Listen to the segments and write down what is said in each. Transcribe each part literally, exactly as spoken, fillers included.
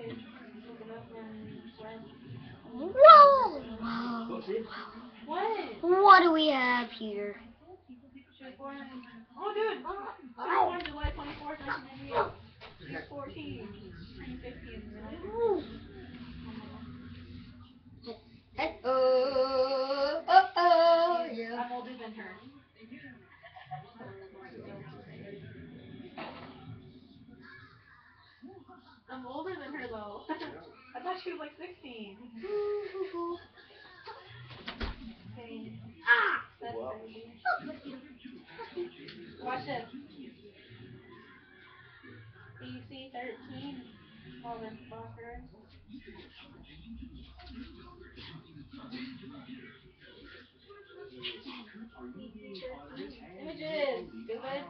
Whoa! Whoa! What? What do we have here? She was born in, oh dude, she was born July twenty-fourth, nineteen ninety-eight. She's fourteen. Turning fifteen, you know? Oh, oh, oh, She's, yeah. I'm older than her. I'm older than her though. I thought she was like sixteen. Okay. Ah! That's crazy. Watch this. P C thirteen, motherfucker. P C thirteen. Images, stupid.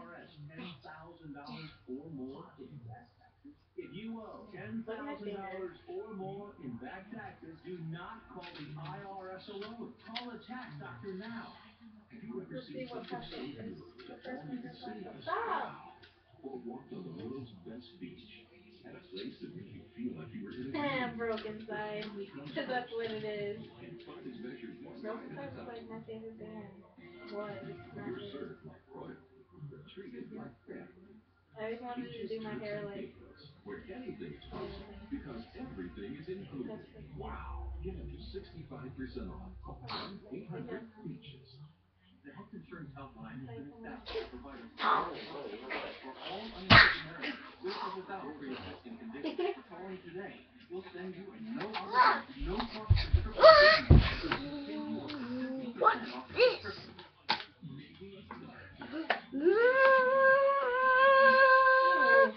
If you owe ten Look at my thousand finger. dollars or more in back taxes, do not call the I R S alone. Call a tax doctor now. Have you ever Let's see seen what something comes so in this. beautiful The that first all you one can is see like, is stop! wow? Or walked on the world's best beach at a place that makes you feel like you were in a I'm dream? broke inside. Because that's what it is. And fun is measured not Broke by inside the was like time my favorite band. Was. Not you're is. served like royalty, treated like family. I always wanted to do my hair like where anything is possible everything. because everything is included. That's like, Wow! Get up to sixty-five percent off. Call one eight hundred beaches. The health insurance helpline has been established to provide a for all uninsured Americans with or without pre-existing conditions. Calling today will send you a no obligation, no cost prescription to save you up to fifty percent off the prescription.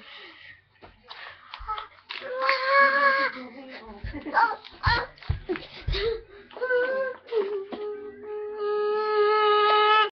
Maybe.